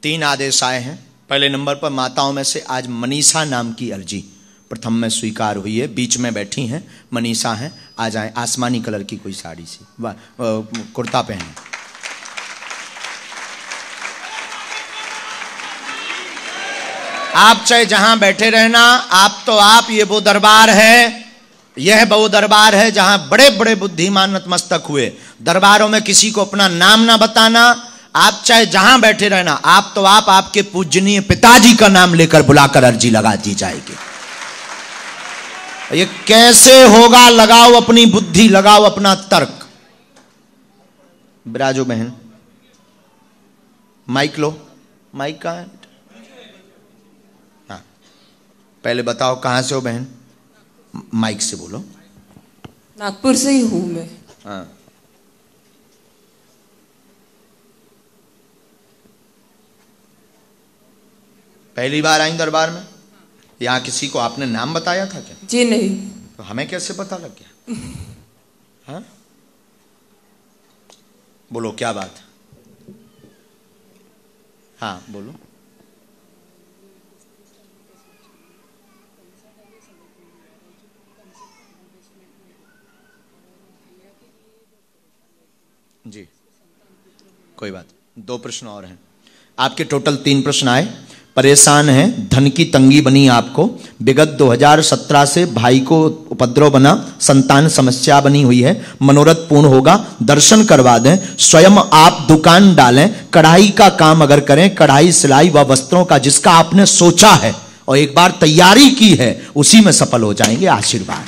3 आदेश आए हैं। पहले नंबर पर माताओं में से आज मनीषा नाम की अर्जी प्रथम में स्वीकार हुई है। बीच में बैठी हैं मनीषा हैं, आ जाएं। आसमानी कलर की कोई साड़ी सी कुर्ता पहने। आप चाहे जहां बैठे रहना, आप तो आप, ये वो दरबार है, यह वो दरबार है जहां बड़े बड़े बुद्धिमान नतमस्तक हुए। दरबारों में किसी को अपना नाम ना बताना। आप चाहे जहां बैठे रहना, आप तो आप, आपके पूजनीय पिताजी का नाम लेकर बुलाकर अर्जी लगा दी जाएगी। ये कैसे होगा? लगाओ अपनी बुद्धि, लगाओ अपना तर्क। बिराजो बहन, माइक लो। माइक कहां है? हाँ, पहले बताओ कहां से हो बहन? माइक से बोलो। नागपुर से ही हूं मैं। हाँ, पहली बार आई दरबार में? यहाँ किसी को आपने नाम बताया था क्या? जी नहीं। तो हमें कैसे पता लग गया? हाँ, बोलो क्या बात? हाँ बोलो। जी कोई बात। 2 प्रश्न और हैं आपके। टोटल 3 प्रश्न आए। परेशान हैं, धन की तंगी बनी आपको, विगत 2017 से भाई को उपद्रव बना, संतान समस्या बनी हुई है, मनोरथ पूर्ण होगा, दर्शन करवा दें। स्वयं आप दुकान डालें, कढ़ाई का काम अगर करें, कढ़ाई सिलाई व वस्त्रों का जिसका आपने सोचा है और एक बार तैयारी की है, उसी में सफल हो जाएंगे। आशीर्वाद।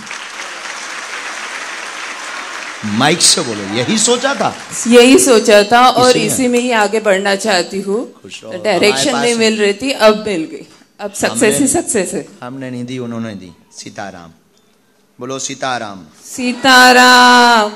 माइक से बोलो। यही सोचा था? यही सोचा था और इसी में ही आगे बढ़ना चाहती हूँ। डायरेक्शन नहीं मिल रही थी, अब मिल गई। अब सक्सेस ही सक्सेस है। हमने नहीं दी, उन्होंने दी। सीताराम बोलो। सीताराम। सीताराम।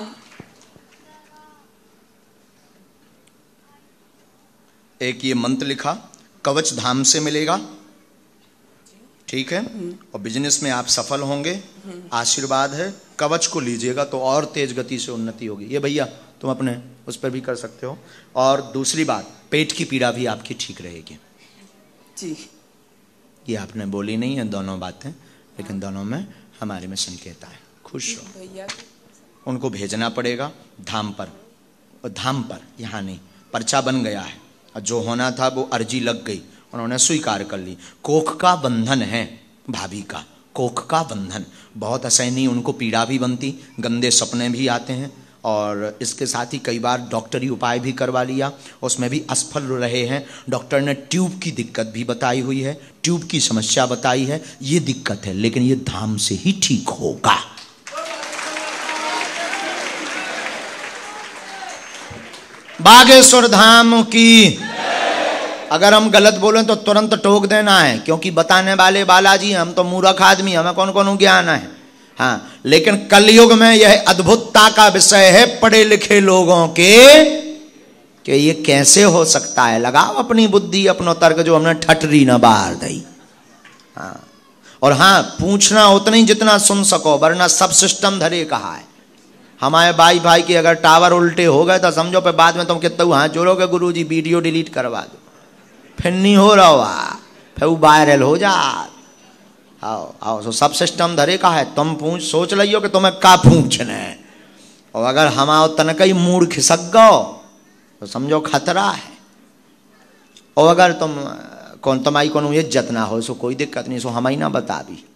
एक ये मंत्र लिखा, कवच धाम से मिलेगा, ठीक है, और बिजनेस में आप सफल होंगे। आशीर्वाद है। कवच को लीजिएगा तो और तेज गति से उन्नति होगी। ये भैया तुम अपने उस पर भी कर सकते हो। और दूसरी बात, पेट की पीड़ा भी आपकी ठीक रहेगी जी। ये आपने बोली नहीं है दोनों बातें, लेकिन दोनों में हमारे में संकेत है। खुश हो। उनको भेजना पड़ेगा धाम पर, और धाम पर, यहाँ नहीं। पर्चा बन गया है और जो होना था वो अर्जी लग गई, उन्होंने स्वीकार कर ली। कोख का बंधन है भाभी का, कोख का बंधन बहुत असहनीय। उनको पीड़ा भी बनती, गंदे सपने भी आते हैं, और इसके साथ ही कई बार डॉक्टरी उपाय भी करवा लिया, उसमें भी असफल रहे हैं। डॉक्टर ने ट्यूब की दिक्कत भी बताई हुई है, ट्यूब की समस्या बताई है। ये दिक्कत है, लेकिन ये धाम से ही ठीक होगा। बागेश्वर धाम की। अगर हम गलत बोलें तो तुरंत टोक देना है, क्योंकि बताने वाले बालाजी, हम तो मूर्ख आदमी, हमें कौन कौन ज्ञान है। हाँ, लेकिन कलयुग में यह अद्भुतता का विषय है पढ़े लिखे लोगों के, कि ये कैसे हो सकता है। लगाओ अपनी बुद्धि, अपनो तर्क, जो हमने ठटरी न बाहर दी। हाँ, और हाँ, पूछना उतना ही जितना सुन सको, वरना सब सिस्टम धरे कहा है। हमारे भाई के अगर टावर उल्टे हो गए तो समझो पे बाद में तुम कितना हाथ जोड़ोगे, गुरु जी वीडियो डिलीट करवा दो, फिर नहीं हो रहा, फिर वो वायरल हो जा। आओ आओ, तो सब सिस्टम धरे का है। तुम पूछ सोच लियो कि तुम्हें का पूछना है, और अगर हमारा तनक ही मूड खिसक गो तो समझो खतरा है। और अगर तुम तुम्हारी को इज्जत ना हो, सो कोई दिक्कत नहीं, सो हम ही ना बता भी।